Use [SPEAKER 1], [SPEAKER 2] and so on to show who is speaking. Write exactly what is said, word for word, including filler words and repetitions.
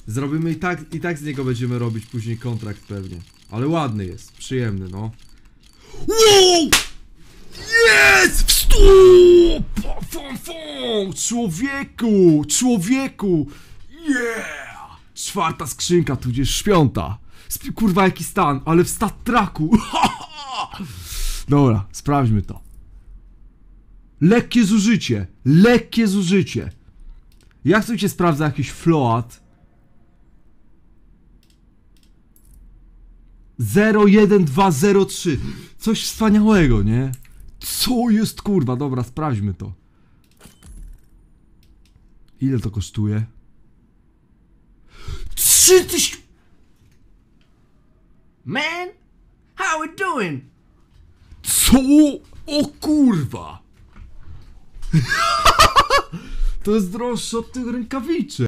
[SPEAKER 1] Zrobimy i tak, i tak z niego będziemy robić później kontrakt pewnie. Ale ładny jest, przyjemny, no. Wow! Jest! Wstąp! Fum, fum! Człowieku! Człowieku! Yeah! Czwarta skrzynka, tudzież piąta. Sp kurwa jaki stan, ale w stat tracku. Dobra, sprawdźmy to. Lekkie zużycie. Lekkie zużycie. Ja chcę cię sprawdzać jakiś float. zero jeden dwa zero trzy. Coś wspaniałego, nie? Co jest kurwa? Dobra, sprawdźmy to. Ile to kosztuje? Trzy tysiące.
[SPEAKER 2] Man, how we doing?
[SPEAKER 1] Co? O kurwa! To jest droższe od tych rękawiczek.